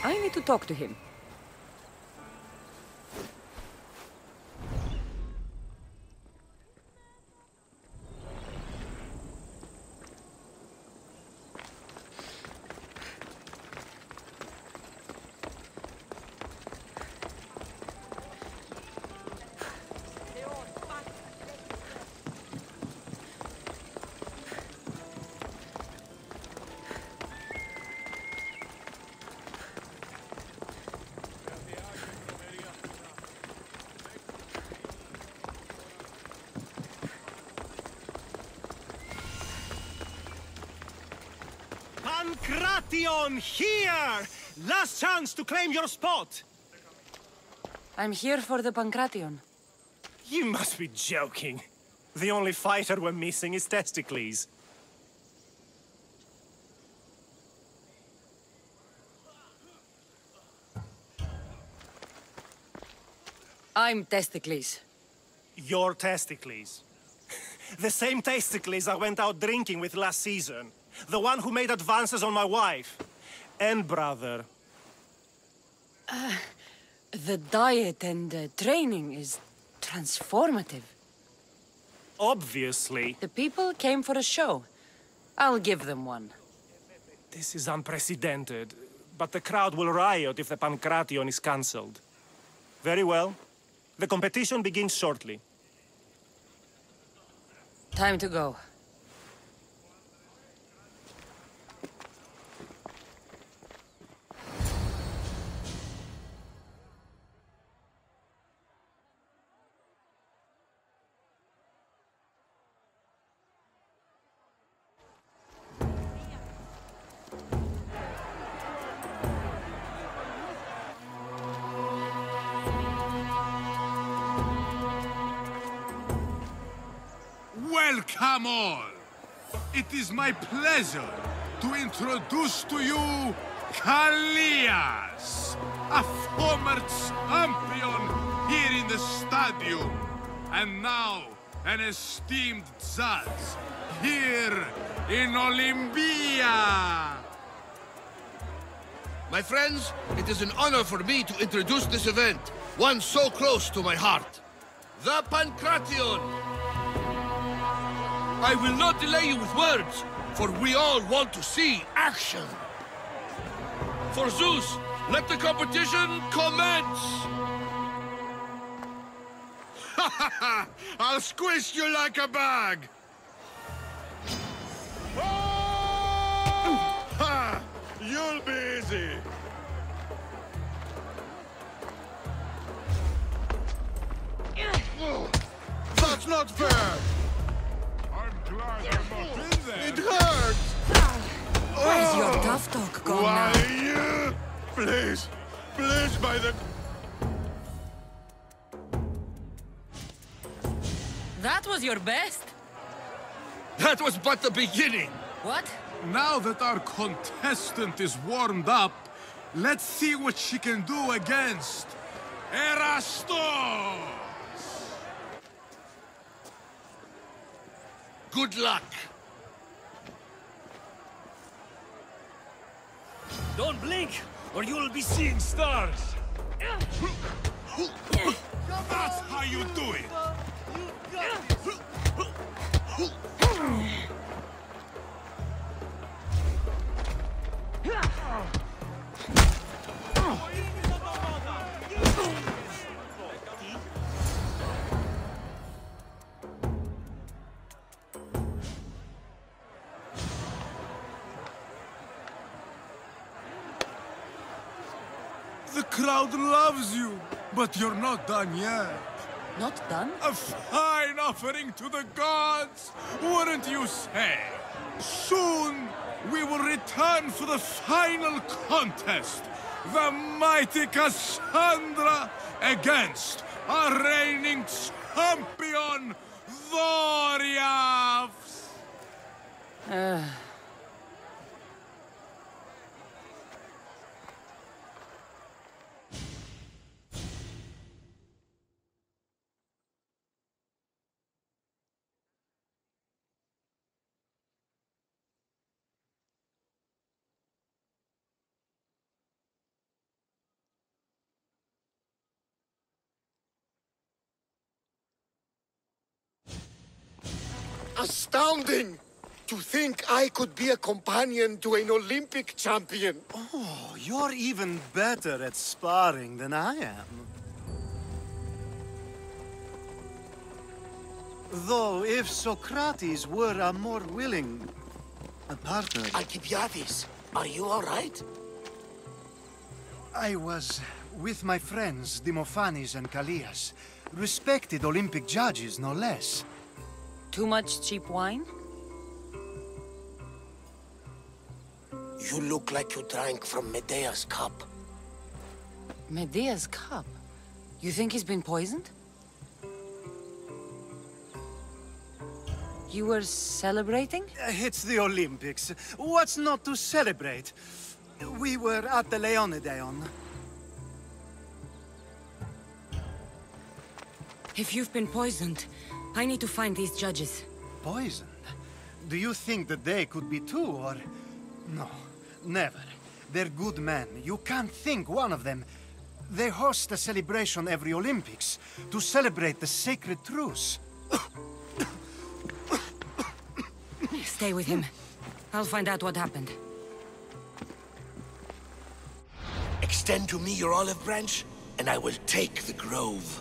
I need to talk to him. Pankration, here! Last chance to claim your spot! I'm here for the Pankration. You must be joking. The only fighter we're missing is Testicles. I'm Testicles. Your Testicles. The same Testicles I went out drinking with last season. The one who made advances on my wife. And brother. The diet and training is transformative. Obviously. The people came for a show. I'll give them one. This is unprecedented. But the crowd will riot if the Pankration is cancelled. Very well. The competition begins shortly. Time to go. Welcome all! It is my pleasure to introduce to you Kallias, a former champion here in the stadium, and now an esteemed judge here in Olympia. My friends, it is an honor for me to introduce this event, one so close to my heart. The Pankration! I will not delay you with words, for we all want to see action. For Zeus, let the competition commence! Ha ha ha! I'll squish you like a bag! Oh! Ha! You'll be easy! That's not fair! I'm glad I'm not in there! It hurts! Where's your tough talk gone Why, now? you? Please! Please, by the... That was your best? That was but the beginning! What? Now that our contestant is warmed up, let's see what she can do against Erastos! Good luck! Don't blink, or you'll be seeing stars! That's how you do it! The crowd loves you, but you're not done yet. Not done? A fine offering to the gods, wouldn't you say? Soon, we will return for the final contest. The mighty Cassandra against our reigning champion, Thoriafs! astounding! To think I could be a companion to an Olympic champion. Oh, you're even better at sparring than I am. Though, if Socrates were a more willing partner... Alcibiades, are you all right? I was with my friends, Demophanes and Callias. Respected Olympic judges, no less. Too much cheap wine? You look like you drank from Medea's cup. Medea's cup? You think he's been poisoned? You were celebrating? It's the Olympics. What's not to celebrate? We were at the Leonideon. If you've been poisoned, I need to find these judges. Poisoned? Do you think that they could be too, or... No, never. They're good men. You can't think one of them. They host a celebration every Olympics to celebrate the sacred truce. Stay with him. I'll find out what happened. Extend to me your olive branch, and I will take the grove.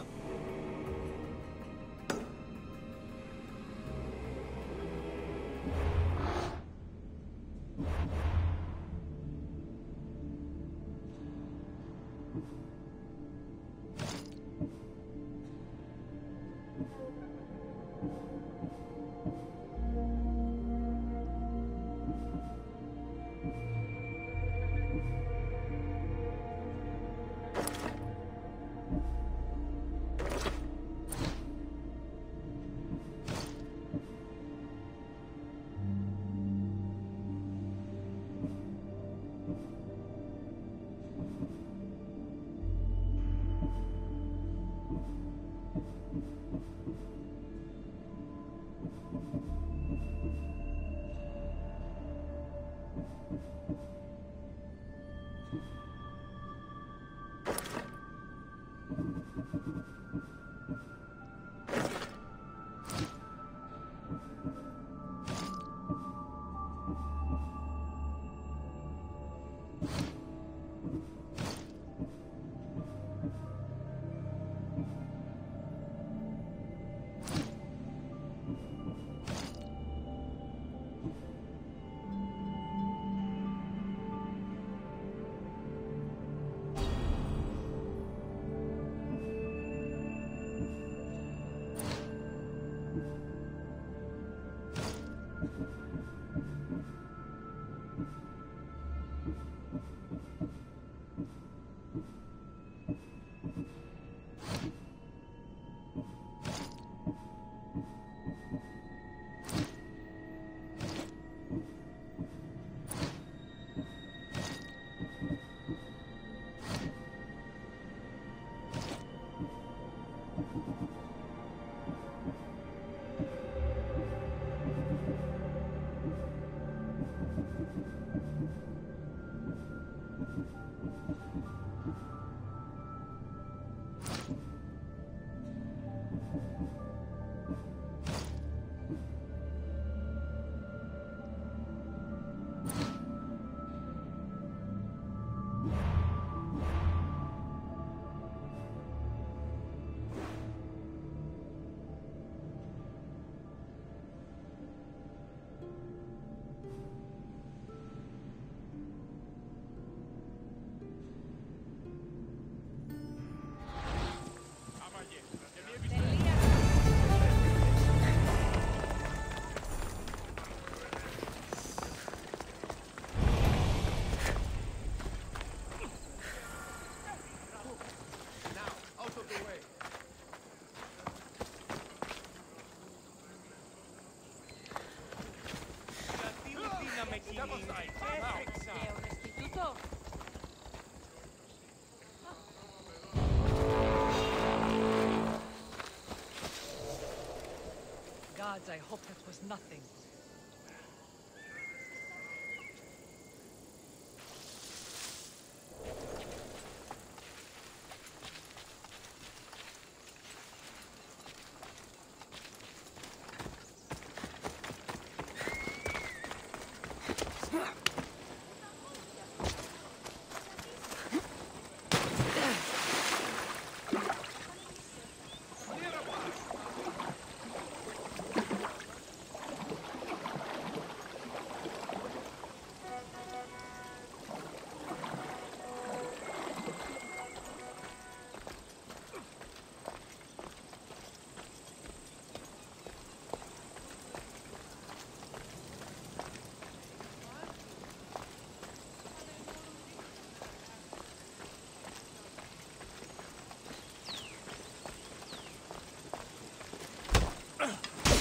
Gods, I hope that was nothing.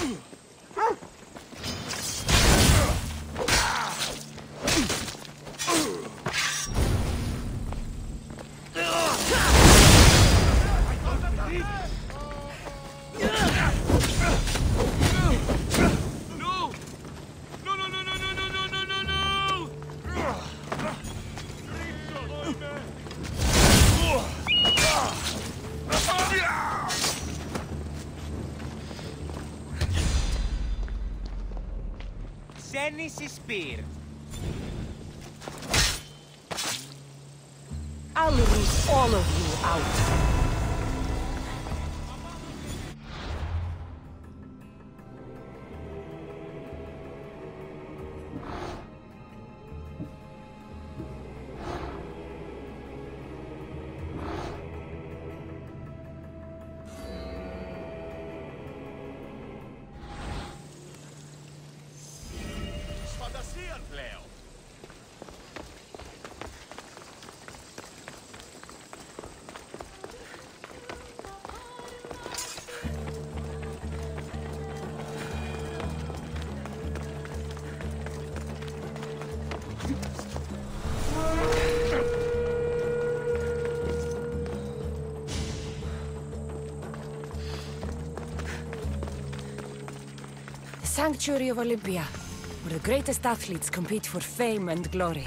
Dennis' spear. I'll root all of you out. Sanctuary of Olympia, where the greatest athletes compete for fame and glory.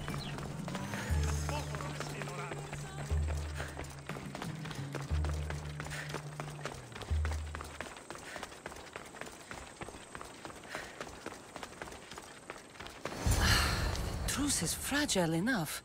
The truce is fragile enough.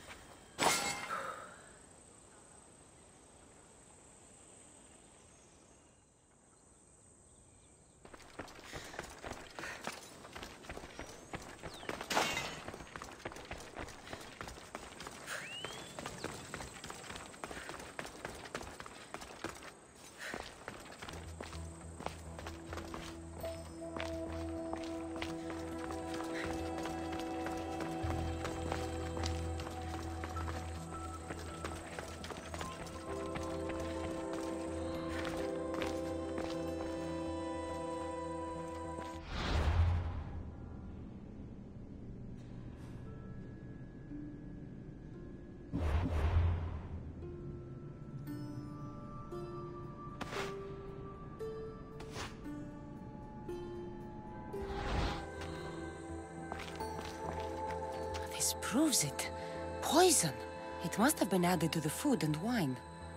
This proves it. Poison. It must have been added to the food and wine.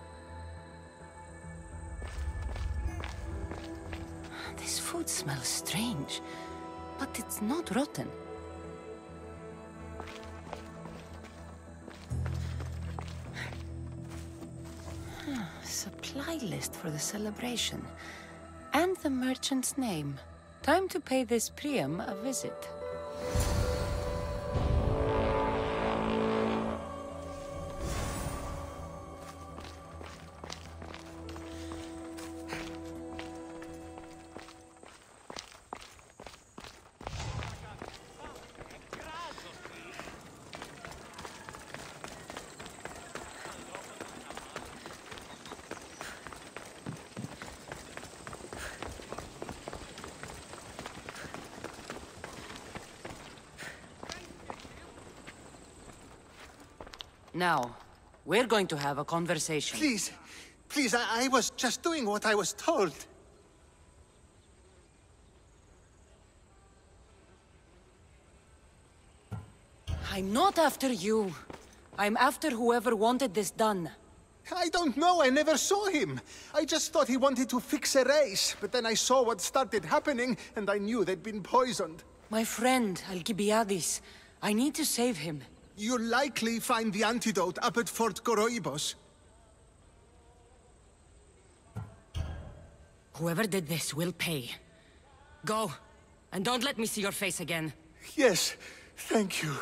This food smells strange, but it's not rotten. Supply list for the celebration. And the merchant's name. Time to pay this Priam a visit. Now, we're going to have a conversation. Please, I was just doing what I was told. I'm not after you. I'm after whoever wanted this done. I don't know, I never saw him. I just thought he wanted to fix a race, but then I saw what started happening, and I knew they'd been poisoned. My friend, Alcibiades. I need to save him. You'll likely find the antidote up at Fort Koroibos. Whoever did this will pay. Go, and don't let me see your face again. Yes, thank you.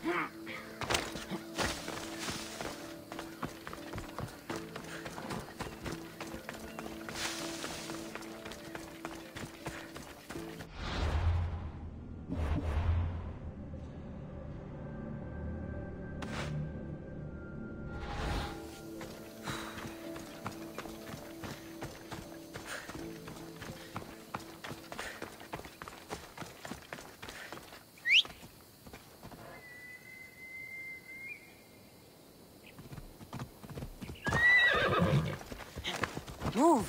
Move!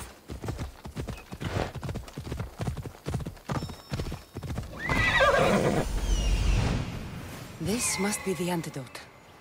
This must be the antidote.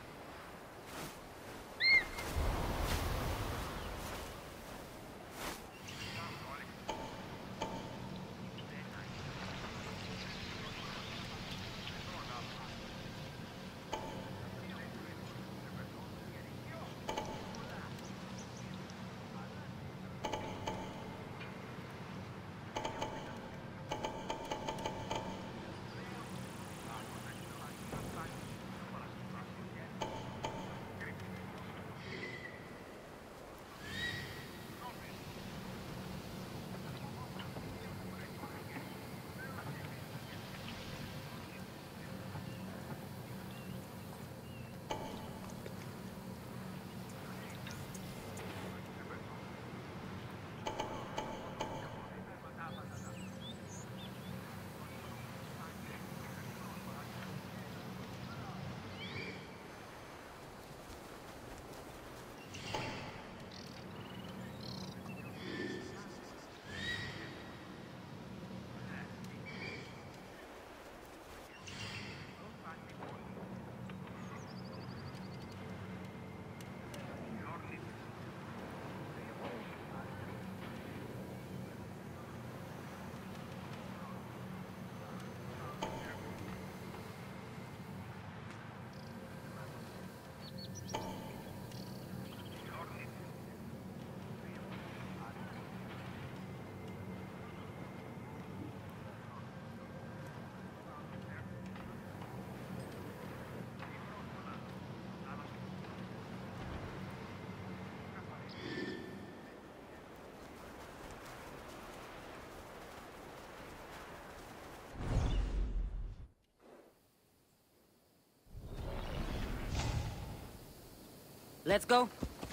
Let's go.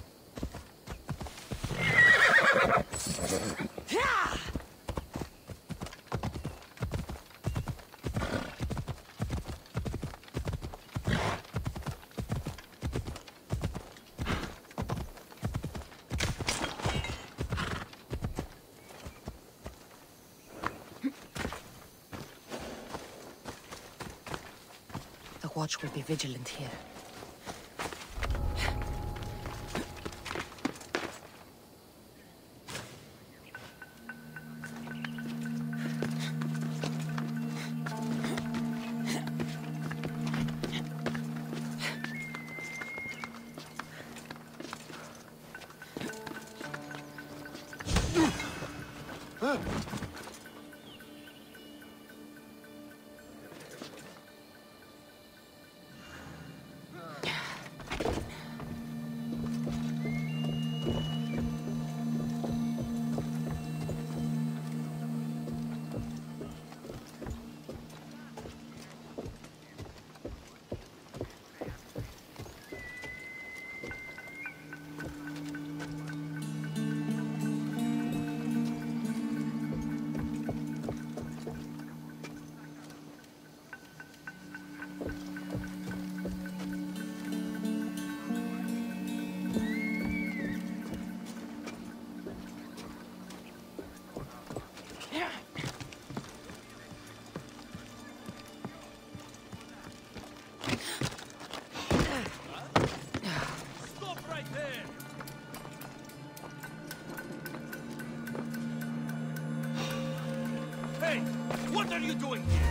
The watch will be vigilant here. What are you doing here?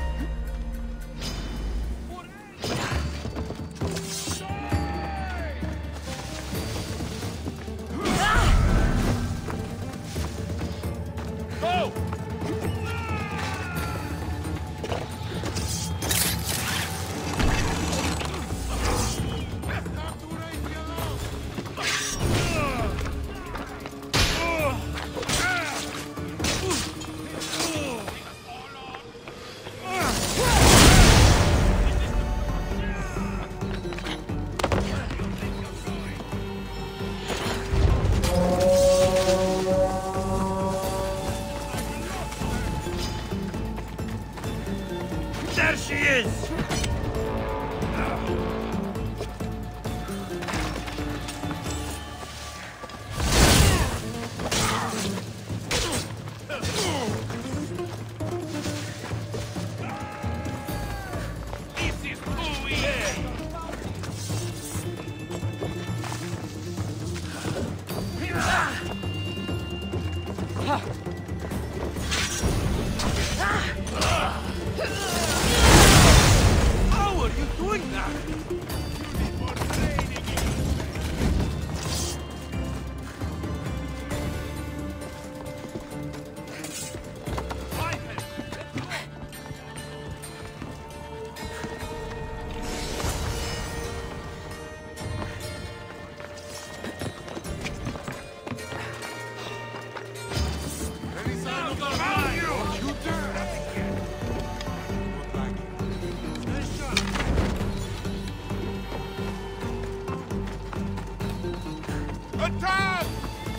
Go! Attack!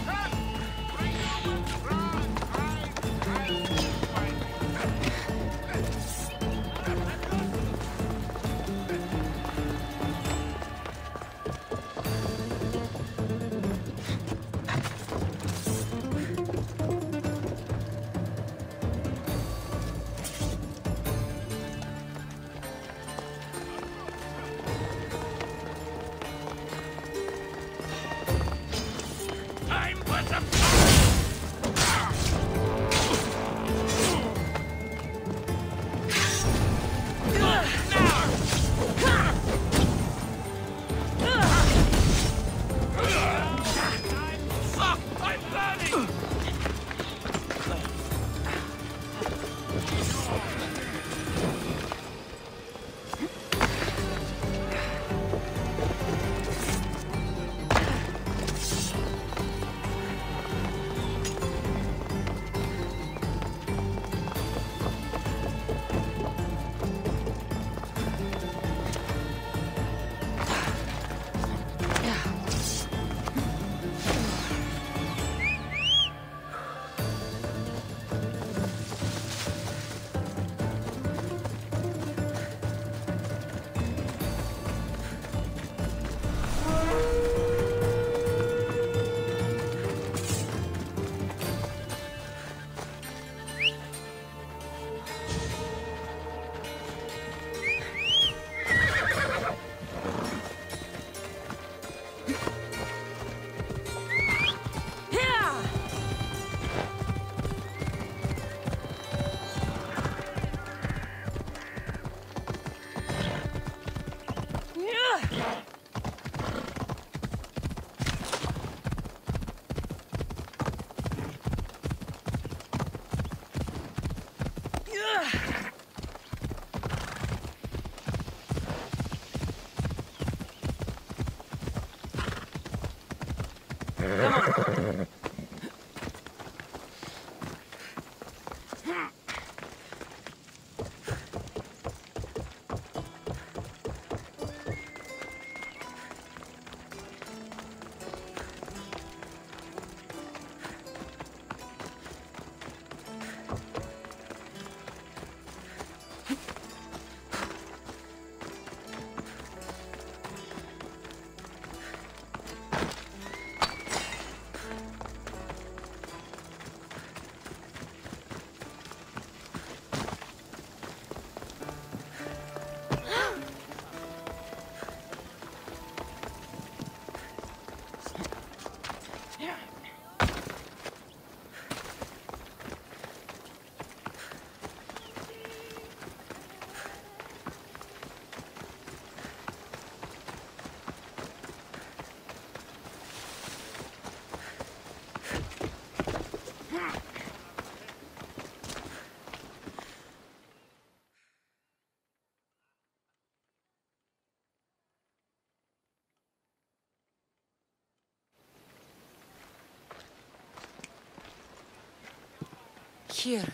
Here,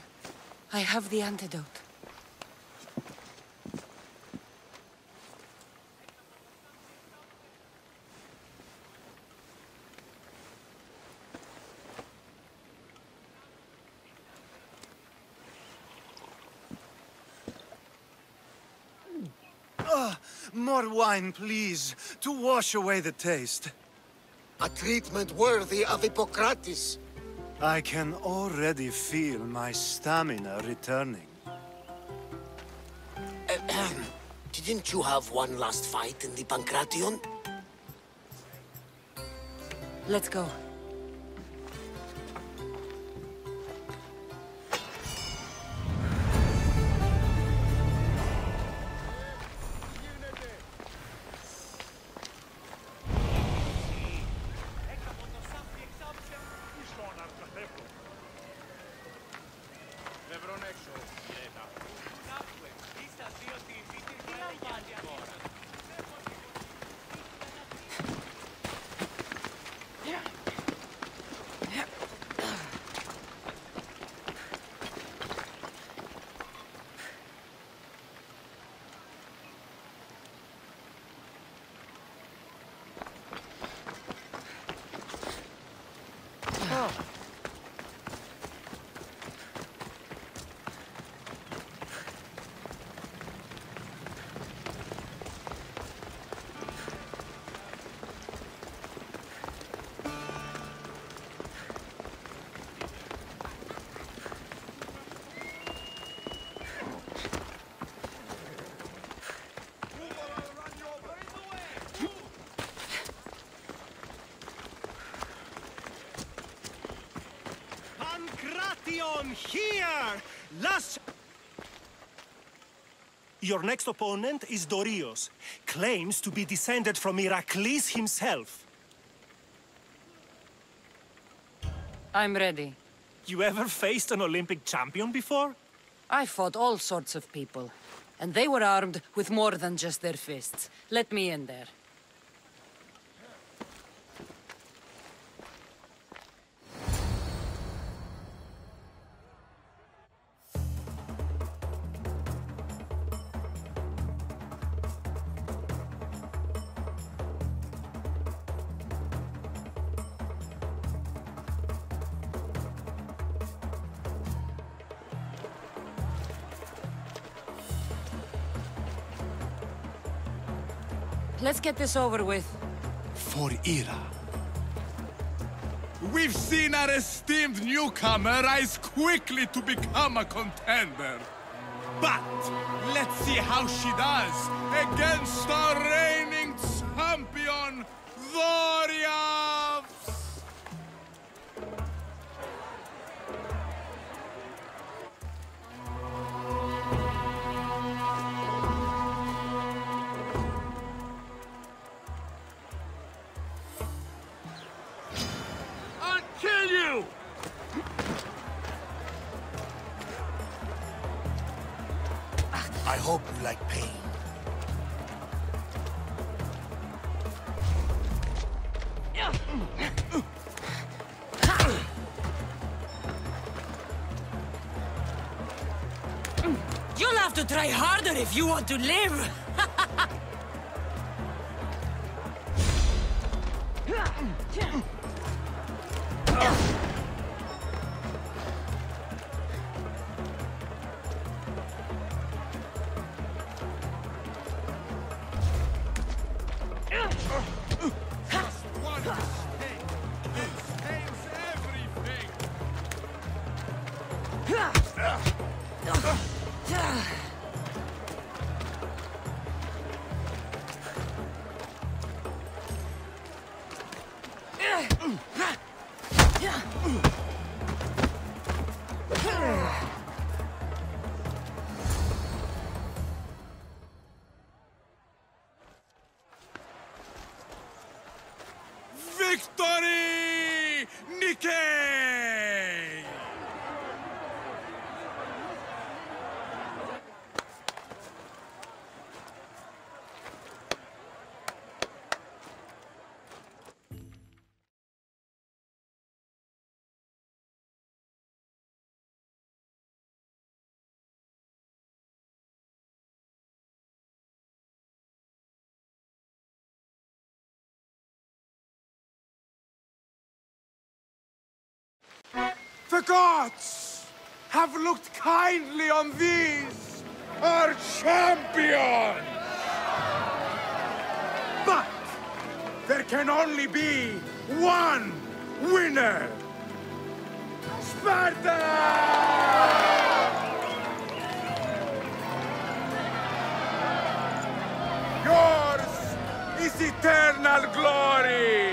I have the antidote. More wine, please, to wash away the taste. A treatment worthy of Hippocrates. I can already feel my stamina returning. Didn't you have one last fight in the Pancration? Let's go. here! Your next opponent is Dorios. Claims to be descended from Heracles himself. I'm ready. You ever faced an Olympic champion before? I fought all sorts of people, and they were armed with more than just their fists. Let me in there. Let's get this over with. For Ira. We've seen our esteemed newcomer rise quickly to become a contender. But let's see how she does against our reigning champion, Dorios! Kill you! I hope you like pain. You'll have to try harder if you want to live! One mistake stains everything! Victory! Nikkei! The gods have looked kindly on these, our champions! But there can only be one winner! Sparta! Yours is eternal glory!